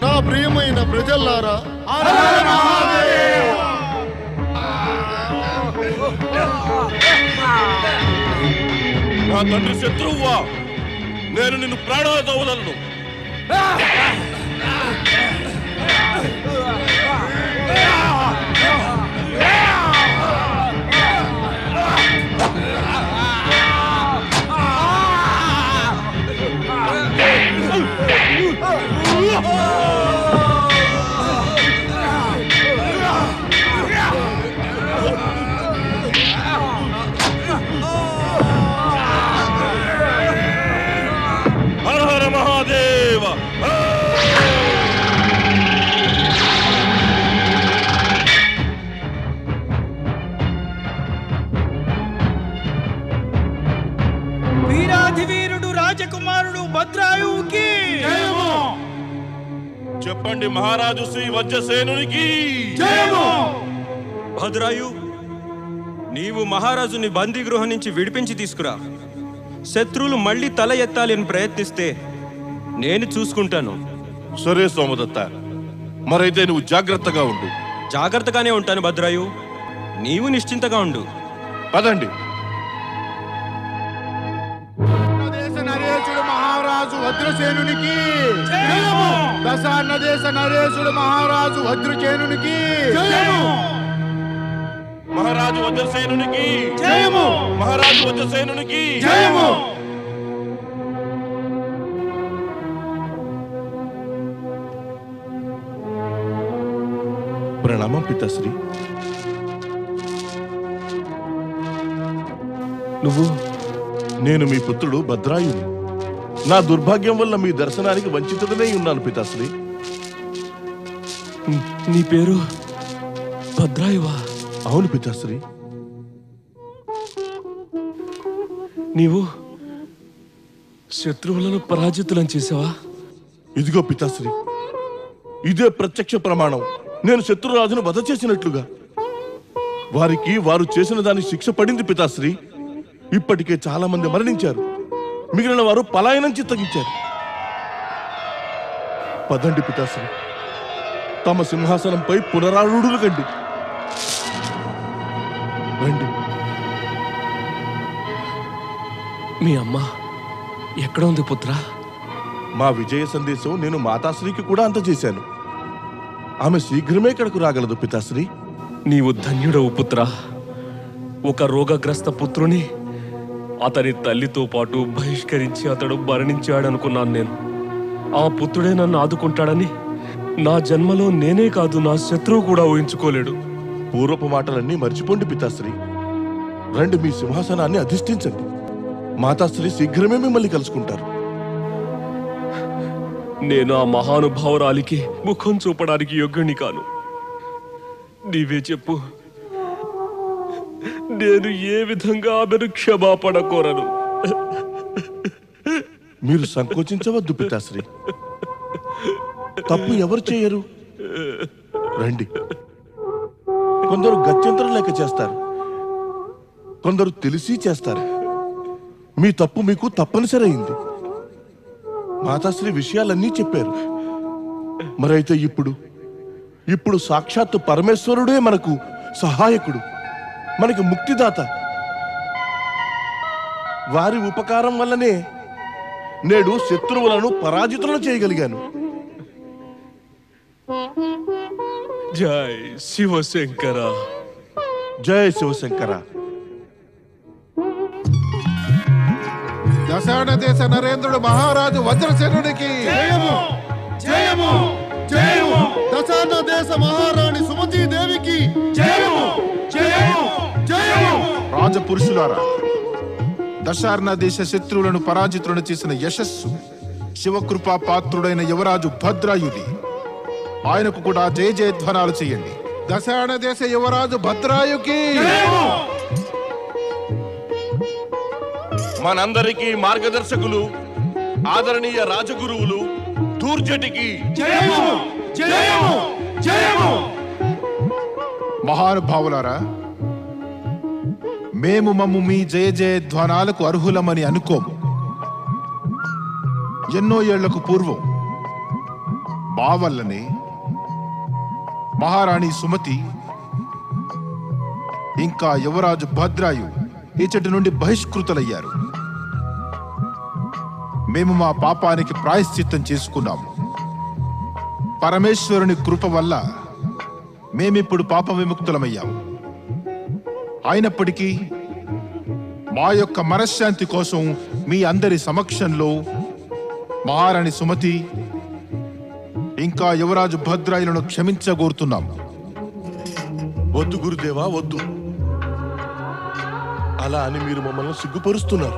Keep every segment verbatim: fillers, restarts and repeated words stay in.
నా ప్రియమైన ప్రజల్లారా, నా తండ్రి శత్రువువా, నేను నిన్ను ప్రాణాలతో వదలను. హర హర మహాదేవ. వీరాధివీరుడు రాజకుమారుడు భద్రాయువుకి చెప్పండి, మహారాజు శ్రీ వజ్రసేనునికి. భద్రాయు, నీవు మహారాజుని బందీగృహం నుంచి విడిపించి తీసుకురా. శత్రువులు మళ్ళీ తల ఎత్తాలి అని ప్రయత్నిస్తే నేను చూసుకుంటాను. సరే సోమదత్త, మరైతే నువ్వు జాగ్రత్తగా ఉండు. జాగ్రత్తగానే ఉంటాను భద్రాయు, నీవు నిశ్చింతగా ఉండు. పదండి. నరేశుడు మహారాజు వజ్రసేనునికి, దశాన్న దేశ నరేశుడు మహారాజు వజ్రసేనునికి, మహారాజు వజ్రసేనునికి, మహారాజు వజ్రసేనునికి. ప్రణామం పితాశ్రీ. నువ్వు? నేను మీ పుత్రుడు భద్రాయుని. నా దుర్భాగ్యం వల్ల మీ దర్శనానికి వంచితుడనే ఉన్నాను పితాశ్రీ. నీ పేరు భద్రాయువా? అవును పితాశ్రీ. నీవు శత్రువులను పరాజితులను చేసావా? ఇదిగో పితాశ్రీ, ఇదే ప్రత్యక్ష ప్రమాణం. నేను శత్రురాజును వధ చేసినట్లుగా. వారికి వారు చేసిన దాని శిక్ష పడింది పితాశ్రీ. ఇప్పటికే చాలా మంది మరణించారు, మిగిలిన వారు పలాయనం చిత్తగించారు. పదండి పితాశ్రీ, తమ సింహాసనంపై పునరారూఢులు కండి. రండి. మీ అమ్మ ఎక్కడ ఉంది పుత్ర? మా విజయ సందేశం నేను మాతాశ్రీకి కూడా అందజేశాను. ఆమె శీఘ్రమే ఇక్కడకు రాగలదు పితాశ్రీ. నీవు ధన్యుడవు పుత్ర. ఒక రోగగ్రస్త పుత్రుని అతని తల్లితో పాటు బహిష్కరించి అతడు మరణించాడనుకున్నాను నేను. ఆ పుత్రుడే నన్ను ఆదుకుంటాడని నా జన్మలో నేనే కాదు, నా శత్రువు కూడా ఊహించుకోలేడు. పూర్వపు మాటలన్నీ మర్చిపోండి పితాశ్రీ. రండి, మీ సింహాసనాన్ని అధిష్ఠించండి. మాతాశ్రీ శీఘ్రమే మిమ్మల్ని కలుసుకుంటారు. నేను ఆ మహానుభావురాలికి ముఖం చూపడానికి యోగ్యుని కాను. నీవే చెప్పు, నేను ఏ విధంగా ఆమెను క్షమాపణ కోరను? మీరు సంకోచించవద్దు పితాశ్రీ. తప్పు ఎవరు చేయరు. రండి. కొందరు గత్యంతరం లేక చేస్తారు, కొందరు తెలిసి చేస్తారు. మీ తప్పు మీకు తప్పనిసరి అయింది. మాతాశ్రీ విషయాలన్నీ చెప్పారు. మరైతే ఇప్పుడు ఇప్పుడు సాక్షాత్తు పరమేశ్వరుడే మనకు సహాయకుడు, మనకి ముక్తిదాత. వారి ఉపకారం వల్లనే నేడు శత్రువులను పరాజితులను చేయగలిగాను. జై శివశంకర. జయ శివశంకర. దశాణ దేశ నరేంద్రుడు మహారాజు వజ్రసేనునికి, దశాణ దేశ మహారాణి సుమతీ దేవికి, రాజపురుషులారా, దశార్ణ దేశ శత్రువులను పరాజితులను చేసిన యశస్సు శివకృపా పాత్రుడైన యువరాజు భద్రాయుది. ఆయనకు కూడా జయ జయధ్వనాలు చేయండి. దశాణ దేశ యువరాజు భద్రాయుకి, మనందరికీ మార్గదర్శకులు ఆదరణీయ రాజగురువులు దూర్జటికి మహానుభావులారా, మేము మమ్ము మీ జయ జయధ్వనాలకు అర్హులమని అనుకోము. ఎన్నో ఏళ్లకు పూర్వం మా వల్లనే మహారాణి సుమతి ఇంకా యువరాజు భద్రాయు ఇచ్చటి నుండి బహిష్కృతులయ్యారు. మేము మా పాపానికి ప్రాయశ్చిత్తం చేసుకున్నాము. పరమేశ్వరుని కృప వల్ల మేమిప్పుడు పాప విముక్తులమయ్యాము. అయినప్పటికీ మా యొక్క మనశ్శాంతి కోసం మీ అందరి సమక్షంలో మహారాణి సుమతి ఇంకా యువరాజు భద్రాయులను క్షమించగోరుతున్నాము. వద్దు గురుదేవా, వద్దు. అలా అని మీరు మమ్మల్ని సిగ్గుపరుస్తున్నారు.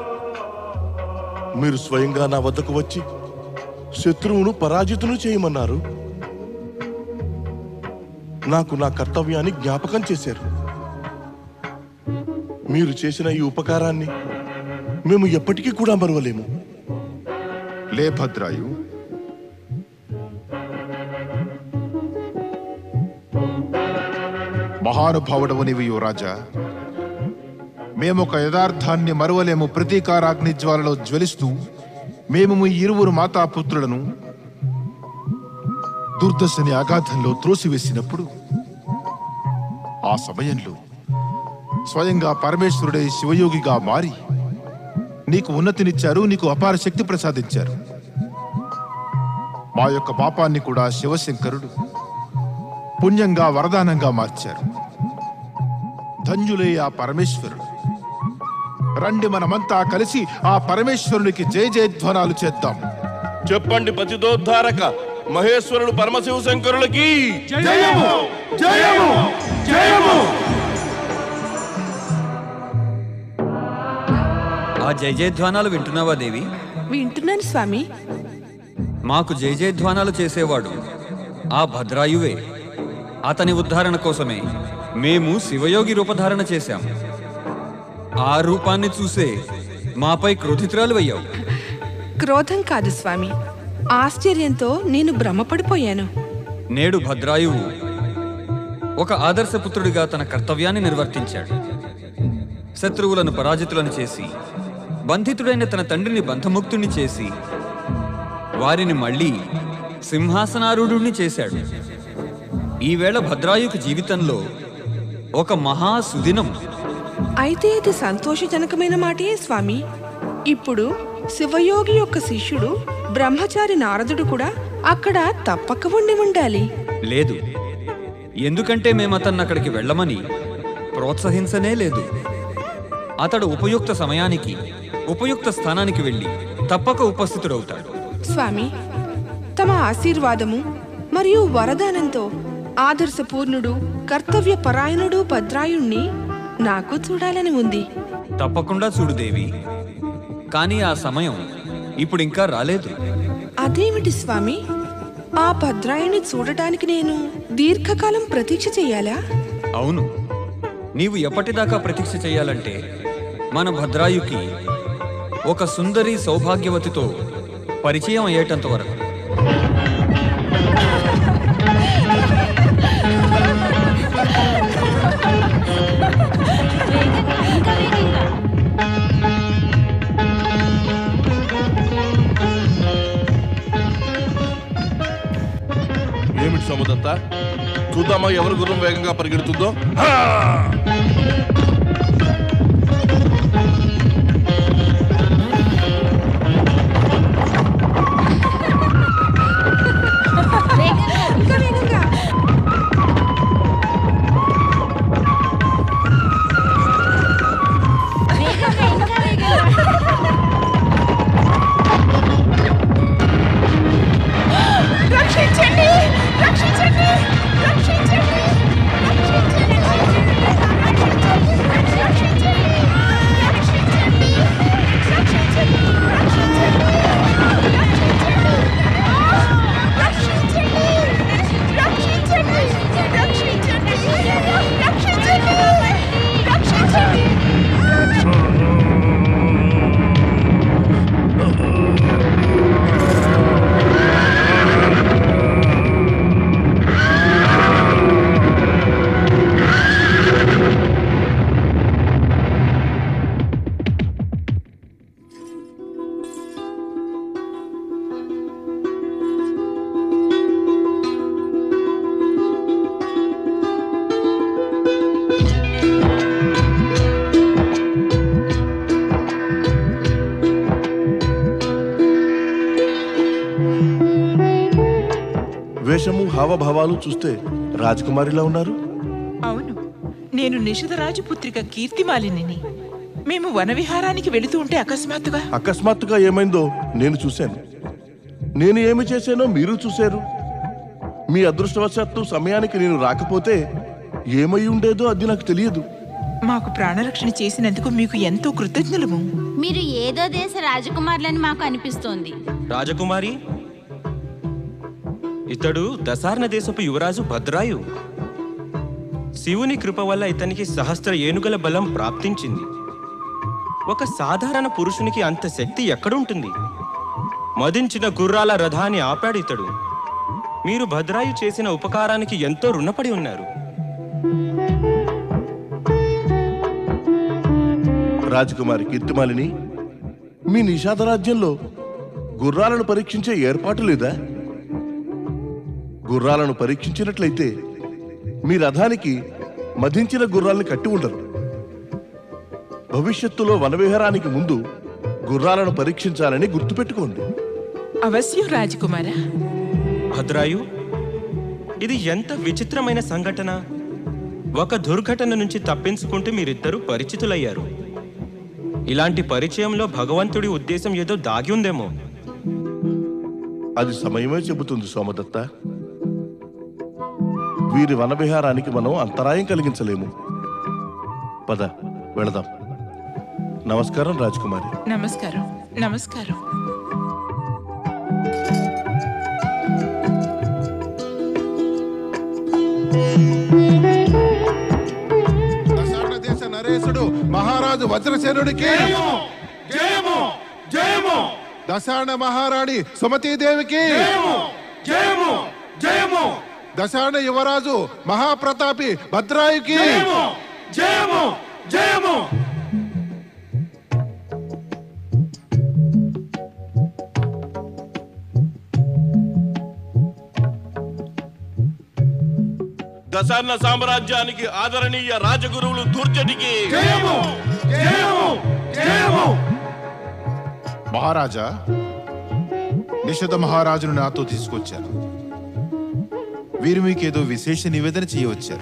మీరు స్వయంగా నా వద్దకు వచ్చి శత్రువును పరాజితును చేయమన్నారు. నాకు నా కర్తవ్యాన్ని జ్ఞాపకం చేశారు. మీరు చేసిన ఈ ఉపకారాన్ని మేము ఎప్పటికీ కూడా మరువలేము. లే భద్రాయు, మహానుభావుడవు నీవు యువరాజా. మేమొక యథార్థాన్ని మరువలేము. ప్రతీకారాగ్ని జ్వాలలో జ్వలిస్తూ మేము మీ ఇరువురు మాతాపుత్రులను దుర్దశని అగాధంలో త్రోసివేసినప్పుడు ఆ సమయంలో స్వయంగా పరమేశ్వరుడే శివయోగిగా మారి నీకు ఉన్నతినిచ్చారు, నీకు అపార శక్తి ప్రసాదించారు. మా యొక్క పాపాన్ని కూడా శివశంకరుడు పుణ్యంగా వరదానంగా మార్చారు. ధన్యులే ఆ పరమేశ్వరుడు. రండి మనమంతా కలిసి ఆ పరమేశ్వరునికి జయ జయధ్వనాలు చేద్దాం. చెప్పండి పతితోద్ధారక మహేశ్వరుడు పరమశివ శంకరులకి జయము జయము జయము. ఆ జయ జయధ్వానాలు వింటున్నావా దేవి? వింటున్నాను స్వామి. మాకు జయ జయధ్వానాలు చేసేవాడు ఆ భద్రాయువే. అతని ఉద్ధారణ కోసమే మేము శివయోగి రూపధారణ చేశాం. ఆ రూపాన్ని చూసే మాపై క్రోధితురాలు అయ్యావు. క్రోధం కాదు స్వామి, ఆశ్చర్యంతో నేను భ్రమపడిపోయాను. నేడు భద్రాయువు ఒక ఆదర్శపుత్రుడిగా తన కర్తవ్యాన్ని నిర్వర్తించాడు. శత్రువులను పరాజితులను చేసి బంధితుడైన తన తండ్రిని బంధముక్తుణ్ణి చేసి వారిని మళ్ళీ సింహాసనారూఢుణ్ణి చేశాడు. ఈవేళ భద్రాయుకు జీవితంలో ఒక మహా సుదినం. అయితే ఇది సంతోషజనకమైన మాటే స్వామి. ఇప్పుడు శివయోగి యొక్క శిష్యుడు బ్రహ్మచారి నారదుడు కూడా అక్కడ తప్పక ఉండి ఉండాలి. లేదు, ఎందుకంటే మేము అతన్ని అక్కడికి వెళ్ళమని ప్రోత్సహించనే లేదు. అతడు ఉపయుక్త సమయానికి ఉపయుక్త స్థానానికి వెళ్ళి తప్పక ఉపస్థితుడవుతాడు. స్వామి, తమ ఆశీర్వాదము మరియు వరదానంతో ఆదర్శపూర్ణుడు కర్తవ్య పరాయణుడు భద్రాయుణ్ణి నాకు చూడాలని ఉంది. తప్పకుండా చూడు దేవి, కానీ ఆ సమయం ఇప్పుడు ఇంకా రాలేదు. అదేమిటి స్వామి? ఆ భద్రాయుణ్ణి చూడటానికి నేను దీర్ఘకాలం ప్రతీక్ష చెయ్యాలా? అవును, నీవు ఎప్పటిదాకా ప్రతీక్ష చెయ్యాలంటే మన భద్రాయుకి ఒక సుందరి సౌభాగ్యవతితో పరిచయం అయ్యేటంత వరకు. ఏమిటి సముదత్త, చూద్దామా ఎవరి గుర్రం వేగంగా పరిగెడుతుందో? రక్షించండి! రక్షించండి! రక్షించండి! రక్షించండి! వేషము హావభావాలు చూస్తే రాజకుమారిలా ఉన్నారు. అవును, నేను నిషధరాజు పుత్రిక కీర్తిమాలిని. మేము వనవిహారానికి వెళుతూ ఉంటే అకస్మాత్తుగా అకస్మాత్తుగా ఏమైందో నేను చూశాను. నేను ఏమి చేశానో మీరు చూశారు. మీ అదృష్టవశాత్తు సమయానికి నేను రాకపోతే ఏమై ఉండేదో అది నాకు తెలియదు. మాకు ప్రాణరక్షణ చేసినందుకు మీకు ఎంతో కృతజ్ఞులము. మీరు ఏదో దేశ రాజకుమారులని మాకు అనిపిస్తోంది. రాజకుమారి, ఇతడు దశార్ణ దేశపు యువరాజు భద్రాయు. శివుని కృప వల్ల ఇతనికి సహస్ర ఏనుగల బలం ప్రాప్తించింది. ఒక సాధారణ పురుషునికి అంత శక్తి ఎక్కడుంటుంది? మదించిన గుర్రాల రథాన్ని ఆపాడు ఇతడు. మీరు భద్రాయు చేసిన ఉపకారానికి ఎంతో రుణపడి ఉన్నారు. రాజకుమారి కీర్తిమాలిని, మీ నిషాద రాజ్యంలో గుర్రాలను పరీక్షించే ఏర్పాటు లేదా? గుర్రాలను పరీక్షించినట్లయితే మీ రథానికి మదించిన గుర్రాలను కట్టి ఉండరు. భవిష్యత్తులో వనవిహారానికి ముందు గుర్రాలను పరీక్షించాలని గుర్తుపెట్టుకోండి. అవశ్యం రాజకుమారా. భద్రాయు, ఇది ఎంత విచిత్రమైన సంఘటన. ఒక దుర్ఘటన నుంచి తప్పించుకుంటూ మీరిద్దరూ పరిచితులయ్యారు. ఇలాంటి పరిచయంలో భగవంతుడి ఉద్దేశం ఏదో దాగి ఉందేమో. అది సమయమే చెబుతుంది సోమదత్త. వీరి వనవిహారానికి మనం అంతరాయం కలిగించలేము. పద వెళదాం. నమస్కారం రాజకుమారి. నమస్కారం. నమస్కారం. దశార్ణ దేశ నరేశుడు మహారాజు వజ్రసేనుడికి జయము జయము. దశార్ణ మహారాణి సుమతీదేవికి జయము జయము. దశార్ణ యువరాజు మహాప్రతాపి భద్రాయుకి జయము జయము. దశార్ణ సామ్రాజ్యానికి ఆదరణీయ రాజగురువులు దుర్జటికి జయము జయము జయము. మహారాజా, నిషధ మహారాజును నాతో తీసుకొచ్చారు. వీరు మీకేదో విశేష నివేదన చేయవచ్చారు.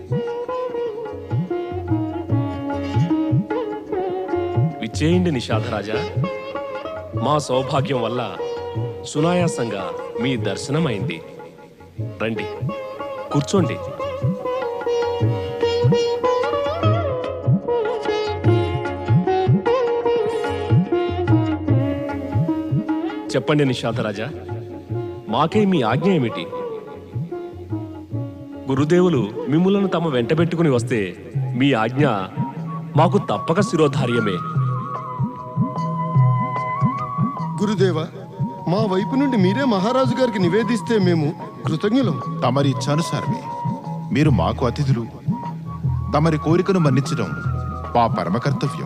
విచ్చేయండి నిషాధరాజా. మా సౌభాగ్యం వల్ల సునాయాసంగా మీ దర్శనమైంది. రండి, కూర్చోండి. చెప్పండి నిషాధరాజా, మాకే మీ ఆజ్ఞ ఏమిటి? గురుదేవులు మిమ్ములను తమ వెంటబెట్టుకుని వస్తే మీ ఆజ్ఞ మాకు తప్పక శిరోధార్యమే. గురుదేవ, మా వైపు నుండి మీరే మహారాజు గారికి నివేదిస్తే మేము కృతజ్ఞులం. తమరి ఇచ్చానుసారమే. మీరు మాకు అతిథులు. తమరి కోరికను మన్నించడం మా పరమ కర్తవ్యం.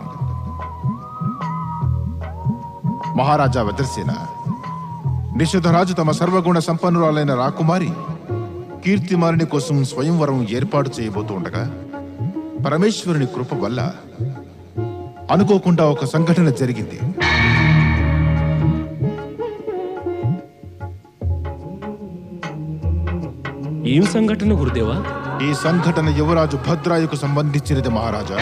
మహారాజా వజ్రసేన, నిషధరాజు తమ సర్వగుణ సంపన్నురాలైన రాకుమారి కీర్తిమాలిని కోసం స్వయంవరం ఏర్పాటు చేయబోతుండగా పరమేశ్వరుని కృప వల్ల అనుకోకుండా ఒక సంఘటన జరిగింది. ఏం సంఘటన గురుదేవా? ఈ సంఘటన యువరాజు భద్రాయుకు సంబంధించినది మహారాజా.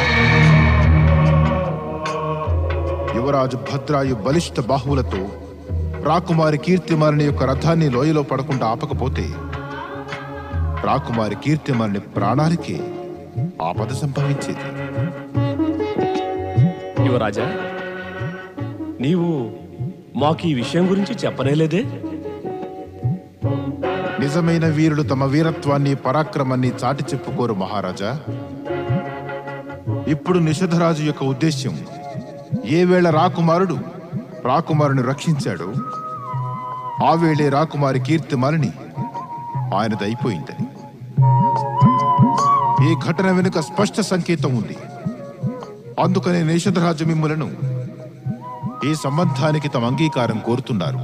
యువరాజు భద్రాయు బలిష్ట బాహువులతో రాకుమారి కీర్తిమాలిని యొక్క రథాన్ని లోయలో పడకుండా ఆపకపోతే రాకుమారి కీర్తిమాలిని ప్రాణానికి ఆపద సంభవించేది. యువరాజా, నీవు మాకు ఈ విషయం గురించి చెప్పనేలేదే? నిజమైన వీరులు తమ వీరత్వాన్ని పరాక్రమాన్ని చాటి చెప్పుకోరు మహారాజా. ఇప్పుడు నిషధరాజు యొక్క ఉద్దేశ్యం ఏ వేళ రాకుమారుడు రాకుమారుని రక్షించాడు ఆ వేళే రాకుమారి కీర్తిమాలిని ఆయనదైపోయిందని. ఈ ఘటన వెనుక స్పష్ట సంకేతం ఉంది. అందుకనే నిషధరాజు మిమ్ములను ఈ సంబంధానికి తమ అంగీకారం కోరుతున్నారు.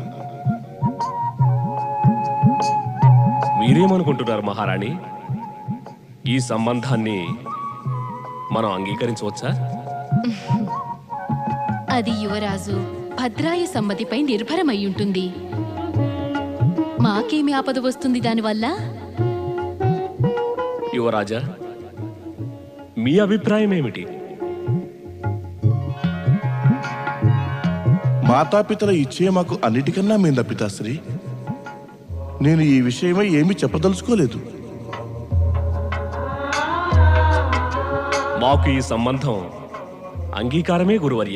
మీరేమనుకుంటున్నారు మహారాణి? ఈ సంబంధాన్ని మనం అంగీకరించవచ్చా? అది యువరాజు భద్రాయు సమ్మతిపై నిర్భరమై ఉంటుంది. మాకేమి ఆపద వస్తుంది దానివల్ల? యువరాజా, మీ అభిప్రాయం ఏమిటి? మాతాపితల ఇచ్చే మాకు అన్నిటికన్నా మింద పితాశ్రీ. నేను ఈ విషయమై ఏమీ చెప్పదలుచుకోలేదు. మాకు ఈ సంబంధం అంగీకారమే గురువర్య.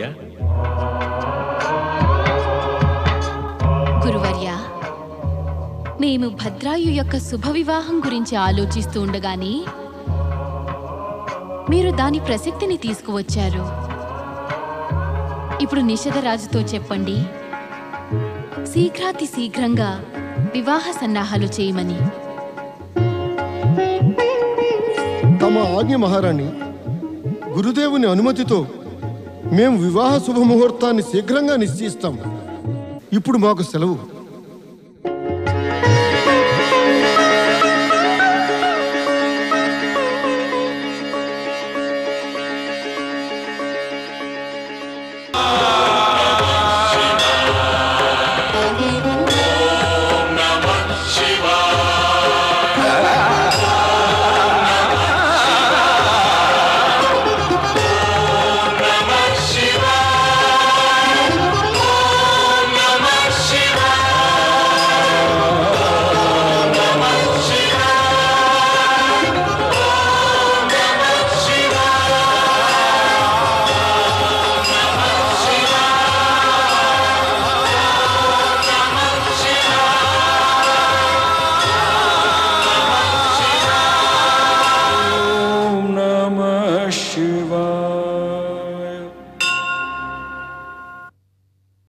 గురువర్య, మేము భద్రాయు యొక్క శుభ వివాహం గురించి ఆలోచిస్తూ ఉండగానే మీరు దాని ప్రసక్తిని తీసుకువచ్చారు. ఇప్పుడు నిషధరాజుతో చెప్పండి, శీఘ్రాతి శీఘ్రంగా వివాహ సన్నాహాలు చేయమని. తమ ఆజ్ఞ మహారాణి. గురుదేవుని అనుమతితో మేము వివాహ శుభముహూర్తాన్ని శీఘ్రంగా నిశ్చయిస్తాం. ఇప్పుడు మాకు సెలవు. Shiva.